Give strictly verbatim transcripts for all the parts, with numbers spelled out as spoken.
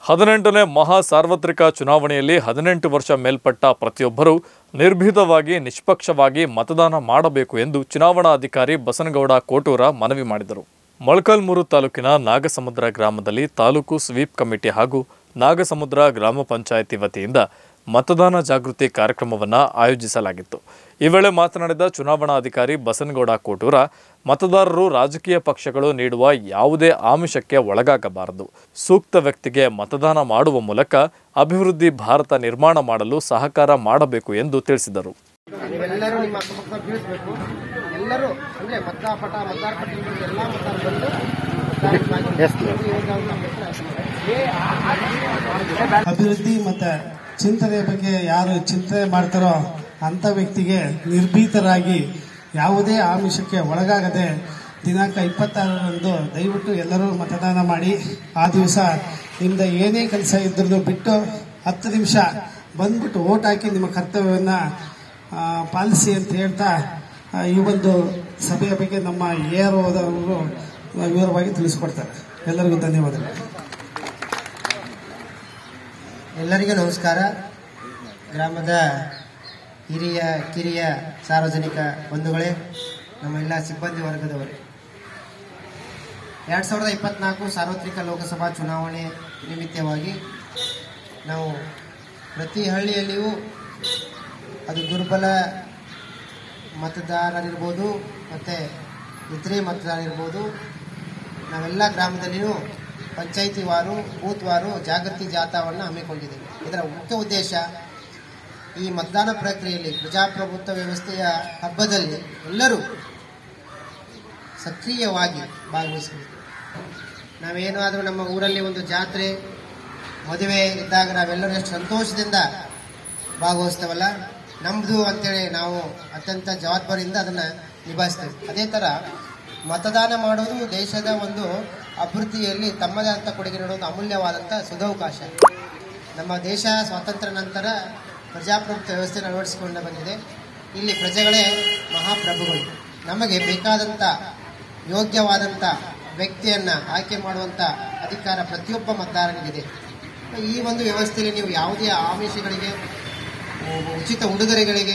ಹದಿನೆಂಟನೇ ಮಹಾ ಸಾರ್ವತ್ರಿಕ ಚುನಾವಣೆಯಲ್ಲಿ ಹದಿನೆಂಟು ವರ್ಷ ಮೇಲ್ಪಟ್ಟ ಪ್ರತಿಯೊಬ್ಬರೂ ನಿರ್ಭೀತವಾಗಿ ನಿಷ್ಪಕ್ಷವಾಗಿ ಮತದಾನ ಮಾಡಬೇಕು ಎಂದು ಚುನಾವಣಾಧಿಕಾರಿ ಬಸನಗೌಡ ಕೋಟೂರ ಮನವಿ ಮಾಡಿದರು. ಮೊಳಕಾಲ್ಮೂರು ತಾಲೂಕಿನ ನಾಗಸಮುದ್ರ ಗ್ರಾಮದಲ್ಲಿ ತಾಲೂಕು ಸ್ವೀಪ್ ಕಮಿಟಿ ಹಾಗೂ ನಾಗಸಮುದ್ರ ಗ್ರಾಮ ಪಂಚಾಯಿತಿ ವತಿಯಿಂದ ಮತದಾನ ಜಾಗೃತಿ ಕಾರ್ಯಕ್ರಮವನ್ನು ಆಯೋಜಿಸಲಾಗಿತ್ತು. ಈ ವೇಳೆ ಮಾತನಾಡಿದ ಚುನಾವಣಾಧಿಕಾರಿ ಬಸನಗೌಡ ಕೋಟೂರ, ಮತದಾರರು ರಾಜಕೀಯ ಪಕ್ಷಗಳು ನೀಡುವ ಯಾವುದೇ ಆಮಿಷಕ್ಕೆ ಒಳಗಾಗಬಾರದು. ಸೂಕ್ತ ವ್ಯಕ್ತಿಗೆ ಮತದಾನ ಮಾಡುವ ಮೂಲಕ ಅಭಿವೃದ್ಧಿ ಭಾರತ ನಿರ್ಮಾಣ ಮಾಡಲು ಸಹಕಾರ ಮಾಡಬೇಕು ಎಂದು ತಿಳಿಸಿದರು. ಅಭಿವೃದ್ಧಿ ಮತ್ತು ಚಿಂತನೆಯ ಬಗ್ಗೆ ಯಾರು ಚಿಂತನೆ ಮಾಡ್ತಾರೋ ಅಂಥ ವ್ಯಕ್ತಿಗೆ ನಿರ್ಭೀತರಾಗಿ ಯಾವುದೇ ಆಮಿಷಕ್ಕೆ ಒಳಗಾಗದೆ ದಿನಾಂಕ ಇಪ್ಪತ್ತಾರರಂದು ದಯವಿಟ್ಟು ಎಲ್ಲರೂ ಮತದಾನ ಮಾಡಿ. ಆ ದಿವಸ ನಿಮ್ದು ಏನೇ ಕೆಲಸ ಇದ್ರೂ ಬಿಟ್ಟು ಹತ್ತು ನಿಮಿಷ ಬಂದ್ಬಿಟ್ಟು ಓಟ್ ಹಾಕಿ ನಿಮ್ಮ ಕರ್ತವ್ಯವನ್ನು ಪಾಲಿಸಿ ಅಂತ ಹೇಳ್ತಾ ಈ ಒಂದು ಸಭೆಯ ಬಗ್ಗೆ ನಮ್ಮ ಎ ಆರ್ ಓದವರು ವಿವರವಾಗಿ ತಿಳಿಸಿಕೊಡ್ತಾರೆ. ಎಲ್ಲರಿಗೂ ಧನ್ಯವಾದಗಳು. ಎಲ್ಲರಿಗೂ ನಮಸ್ಕಾರ. ಗ್ರಾಮದ ಹಿರಿಯ ಕಿರಿಯ ಸಾರ್ವಜನಿಕ ಬಂಧುಗಳೇ, ನಮ್ಮ ಎಲ್ಲ ಸಿಬ್ಬಂದಿ ವರ್ಗದವರೇ, ಎರಡು ಸಾವಿರದ ಇಪ್ಪತ್ನಾಲ್ಕು ಸಾರ್ವತ್ರಿಕ ಲೋಕಸಭಾ ಚುನಾವಣೆ ನಿಮಿತ್ತವಾಗಿ ನಾವು ಪ್ರತಿ ಹಳ್ಳಿಯಲ್ಲಿಯೂ ಅದು ದುರ್ಬಲ ಮತದಾರರಿರ್ಬೋದು ಮತ್ತು ಇತರೆ ಮತದಾರರಿರ್ಬೋದು, ನಾವೆಲ್ಲ ಗ್ರಾಮದಲ್ಲಿಯೂ ಪಂಚಾಯಿತಿ ವಾರು ಬೂತ್ ವಾರು ಜಾಗೃತಿ ಜಾಥಾವನ್ನು ಹಮ್ಮಿಕೊಂಡಿದ್ದೇವೆ. ಇದರ ಮುಖ್ಯ ಉದ್ದೇಶ ಈ ಮತದಾನ ಪ್ರಕ್ರಿಯೆಯಲ್ಲಿ ಪ್ರಜಾಪ್ರಭುತ್ವ ವ್ಯವಸ್ಥೆಯ ಹಬ್ಬದಲ್ಲಿ ಎಲ್ಲರೂ ಸಕ್ರಿಯವಾಗಿ ಭಾಗವಹಿಸಬೇಕು. ನಾವೇನಾದರೂ ನಮ್ಮ ಊರಲ್ಲಿ ಒಂದು ಜಾತ್ರೆ ಮದುವೆ ಇದ್ದಾಗ ನಾವೆಲ್ಲರೂ ಎಷ್ಟು ಸಂತೋಷದಿಂದ ಭಾಗವಹಿಸ್ತೇವಲ್ಲ, ನಮ್ಮದು ಅಂತೇಳಿ ನಾವು ಅತ್ಯಂತ ಜವಾಬ್ದಾರಿಯಿಂದ ಅದನ್ನು ನಿಭಾಯಿಸ್ತೇವೆ. ಅದೇ ಥರ ಮತದಾನ ಮಾಡೋದು ದೇಶದ ಒಂದು ಅಭಿವೃದ್ಧಿಯಲ್ಲಿ ತಮ್ಮದೇ ಅಂತ ಕೊಡುಗೆ ನೀಡುವುದು ಅಮೂಲ್ಯವಾದಂಥ ಸದವಕಾಶ. ನಮ್ಮ ದೇಶ ಸ್ವಾತಂತ್ರ್ಯ ನಂತರ ಪ್ರಜಾಪ್ರಭುತ್ವ ವ್ಯವಸ್ಥೆಯನ್ನು ಅಳವಡಿಸಿಕೊಂಡು ಬಂದಿದೆ. ಇಲ್ಲಿ ಪ್ರಜೆಗಳೇ ಮಹಾಪ್ರಭುಗಳು. ನಮಗೆ ಬೇಕಾದಂಥ ಯೋಗ್ಯವಾದಂಥ ವ್ಯಕ್ತಿಯನ್ನು ಆಯ್ಕೆ ಮಾಡುವಂಥ ಅಧಿಕಾರ ಪ್ರತಿಯೊಬ್ಬ ಮತದಾರನಿಗಿದೆ. ಈ ಒಂದು ವ್ಯವಸ್ಥೆಯಲ್ಲಿ ನೀವು ಯಾವುದೇ ಆಮಿಷಗಳಿಗೆ, ಉಚಿತ ಉಡುಗೊರೆಗಳಿಗೆ,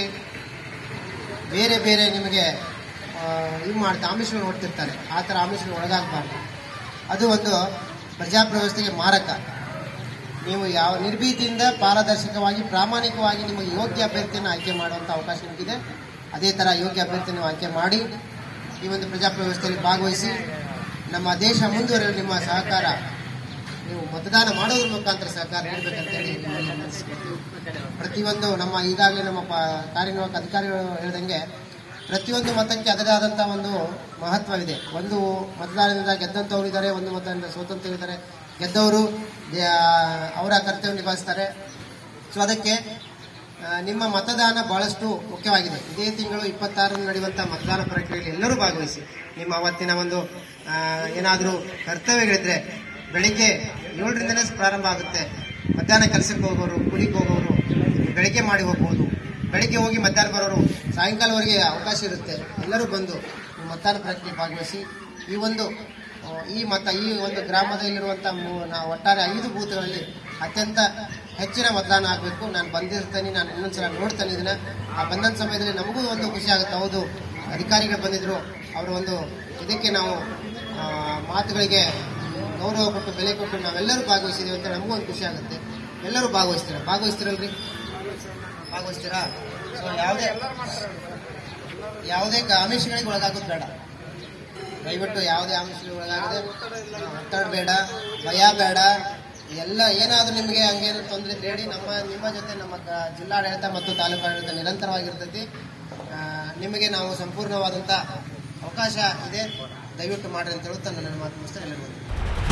ಬೇರೆ ಬೇರೆ ನಿಮಗೆ ಇದು ಮಾಡ್ತಾ ಆಮಿಷಗಳು ನೋಡ್ತಿರ್ತಾರೆ, ಆ ಥರ ಆಮಿಷಗಳು ಒಳಗಾಗಬಾರ್ದು. ಅದು ಒಂದು ಪ್ರಜಾಪ್ರಭುತ್ವ ವ್ಯವಸ್ಥೆಗೆ ಮಾರಕ. ನೀವು ಯಾವ ನಿರ್ಭೀತಿಯಿಂದ ಪಾರದರ್ಶಕವಾಗಿ ಪ್ರಾಮಾಣಿಕವಾಗಿ ನಿಮಗೆ ಯೋಗ್ಯ ಅಭ್ಯರ್ಥಿಯನ್ನು ಆಯ್ಕೆ ಮಾಡುವಂಥ ಅವಕಾಶ ನಿಮಗಿದೆ. ಅದೇ ಥರ ಯೋಗ್ಯ ಅಭ್ಯರ್ಥಿಯನ್ನು ಆಯ್ಕೆ ಮಾಡಿ ಈ ಒಂದು ಪ್ರಜಾಪ್ರಭುತ್ವ ವ್ಯವಸ್ಥೆಯಲ್ಲಿ ಭಾಗವಹಿಸಿ ನಮ್ಮ ದೇಶ ಮುಂದುವರೆಯಲು ನಿಮ್ಮ ಸಹಕಾರ, ನೀವು ಮತದಾನ ಮಾಡೋದ್ರ ಮುಖಾಂತರ ಸಹಕಾರ ನೀಡಬೇಕಂತೇಳಿ ನಿಮ್ಮಲ್ಲಿ ವಿನಂತಿಸಿಕೊಳ್ತೀವಿ. ಪ್ರತಿಯೊಂದು ನಮ್ಮ ಈಗಾಗಲೇ ನಮ್ಮ ಕಾರ್ಯನಿರ್ವಾಹಕ ಅಧಿಕಾರಿಗಳು ಹೇಳಿದಂಗೆ ಪ್ರತಿಯೊಂದು ಮತಕ್ಕೆ ಅದರದೇ ಆದಂಥ ಒಂದು ಮಹತ್ವವಿದೆ. ಒಂದು ಮತದಾನದಿಂದ ಗೆದ್ದಂಥವ್ರು ಇದ್ದಾರೆ, ಒಂದು ಮತದಿಂದ ಸೋತಂತರಿದ್ದಾರೆ. ಗೆದ್ದವರು ಅವರ ಕರ್ತವ್ಯ ನಿಭಾಯಿಸ್ತಾರೆ. ಸೊ ಅದಕ್ಕೆ ನಿಮ್ಮ ಮತದಾನ ಬಹಳಷ್ಟು ಮುಖ್ಯವಾಗಿದೆ. ಇದೇ ತಿಂಗಳು ಇಪ್ಪತ್ತಾರರಂದು ನಡೆಯುವಂಥ ಮತದಾನ ಪ್ರಕ್ರಿಯೆಯಲ್ಲಿ ಎಲ್ಲರೂ ಭಾಗವಹಿಸಿ. ನಿಮ್ಮ ಅವತ್ತಿನ ಒಂದು ಏನಾದರೂ ಕರ್ತವ್ಯಗಳಿದ್ರೆ ಬೆಳಿಗ್ಗೆ ಏಳರಿಂದಲೇ ಪ್ರಾರಂಭ ಆಗುತ್ತೆ. ಮಧ್ಯಾಹ್ನ ಕೆಲಸಕ್ಕೆ ಹೋಗೋರು, ಕೂಲಿಗೆ ಹೋಗೋರು ಬೆಳಿಗ್ಗೆ ಮಾಡಿ ಹೋಗ್ಬೋದು. ಬೆಳಿಗ್ಗೆ ಹೋಗಿ ಮಧ್ಯಾಹ್ನ ಬರೋರು ಸಾಯಂಕಾಲವರೆಗೆ ಅವಕಾಶ ಇರುತ್ತೆ. ಎಲ್ಲರೂ ಬಂದು ಮತದಾನ ಪ್ರಕ್ರಿಯೆ ಭಾಗವಹಿಸಿ ಈ ಒಂದು ಈ ಮತ ಈ ಒಂದು ಗ್ರಾಮದಲ್ಲಿರುವಂಥ ನಾವು ಒಟ್ಟಾರೆ ಐದು ಬೂತ್ಗಳಲ್ಲಿ ಅತ್ಯಂತ ಹೆಚ್ಚಿನ ಮತದಾನ ಆಗಬೇಕು. ನಾನು ಬಂದಿರ್ತೇನೆ, ನಾನು ಇನ್ನೊಂದ್ಸಲ ನೋಡ್ತೇನೆ ಇದನ್ನು. ಆ ಬಂದಂಥ ಸಮಯದಲ್ಲಿ ನಮಗೂ ಒಂದು ಖುಷಿ ಆಗುತ್ತೆ. ಹೌದು, ಅಧಿಕಾರಿಗಳು ಬಂದಿದ್ದರು, ಅವರ ಒಂದು ಇದಕ್ಕೆ ನಾವು ಮಾತುಗಳಿಗೆ ಗೌರವ ಕೊಟ್ಟು ಬೆಲೆ ಕೊಟ್ಟು ನಾವೆಲ್ಲರೂ ಭಾಗವಹಿಸಿದ್ದೀವಿ ಅಂತ ನಮಗೂ ಒಂದು ಖುಷಿ ಆಗುತ್ತೆ. ಎಲ್ಲರೂ ಭಾಗವಹಿಸ್ತೀರ ಭಾಗವಹಿಸ್ತೀರಲ್ರಿ ಭಾಗವಹಿಸ್ತೀರಾ? ಸೊ ಯಾವುದೇ ಯಾವುದೇ ಆಮಿಷಗಳಿಗೆ ಒಳಗಾಗೋದು ಬೇಡ. ದಯವಿಟ್ಟು ಯಾವುದೇ ಆಮಿಷಗಳಿಗೆ ಒಳಗಾಗದೆ, ಒತ್ತಡ ಬೇಡ, ಭಯ ಬೇಡ. ಎಲ್ಲ ಏನಾದರೂ ನಿಮಗೆ ಹಂಗೇನು ತೊಂದರೆ ಬೇಡಿ, ನಮ್ಮ ನಿಮ್ಮ ಜೊತೆ ನಮ್ಮ ಜಿಲ್ಲಾಡಳಿತ ಮತ್ತು ತಾಲೂಕು ಆಡಳಿತ ನಿರಂತರವಾಗಿರ್ತೈತಿ. ನಿಮಗೆ ನಾವು ಸಂಪೂರ್ಣವಾದಂಥ ಅವಕಾಶ ಇದೆ. ದಯವಿಟ್ಟು ಮಾಡಿರಿ ಅಂತ ಹೇಳುತ್ತಾ ನನ್ನ ಮಾತು ಮುಗಿಸ್ತಾ ಎಲ್ಲರಿಗೂ